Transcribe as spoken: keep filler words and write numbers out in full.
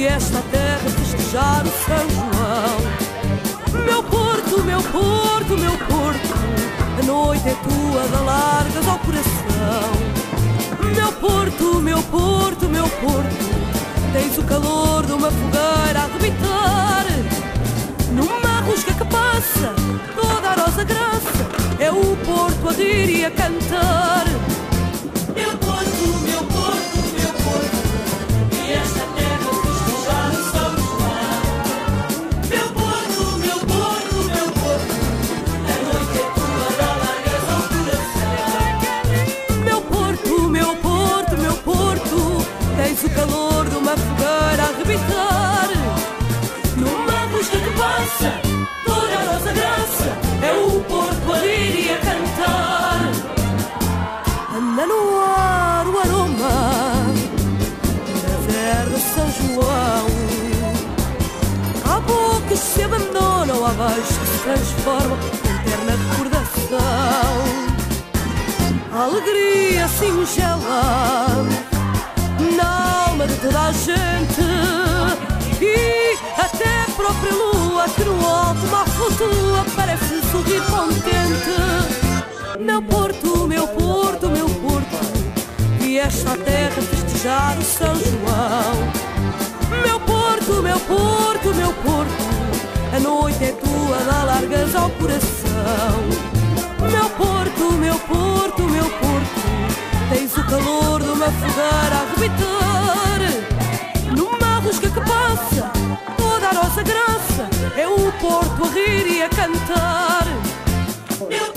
vieste à terra festejar o São João. Meu Porto, meu Porto, meu Porto, a noite é tua, dá largas ao coração. Meu Porto, meu Porto, meu Porto, tens o calor de uma fogueira a arrebitar. Numa rusga que passa, toda a nossa graça, é o Porto a rir e a cantar. Meu Porto, meu Porto, meu Porto, e esta terra festejar o São João. Meu Porto, meu Porto, meu Porto, a noite é tua, dá largas ao coração. Meu Porto, meu Porto, meu Porto, tens o calor de uma fogueira a arrebitar. Numa rusga que passa, toda a nossa graça, é o Porto a rir e a cantar. Anda no ar o aroma da terra São João. Há bocas se abandonam, há baixos que se transformam em eterna recordação. A alegria singela na alma de toda a gente, e até a própria lua que no alto mal flutua parece sorrir contente. Meu Porto, meu Porto, meu Porto, vieste à terra festejar o São João. Meu Porto, meu Porto, meu Porto, a noite é tua, dá largas ao coração. Meu Porto, meu Porto, meu Porto, tens o calor de uma fogueira a arrebitar. Numa rusga que passa, toda a nossa graça, é o Porto a rir e a cantar. Meu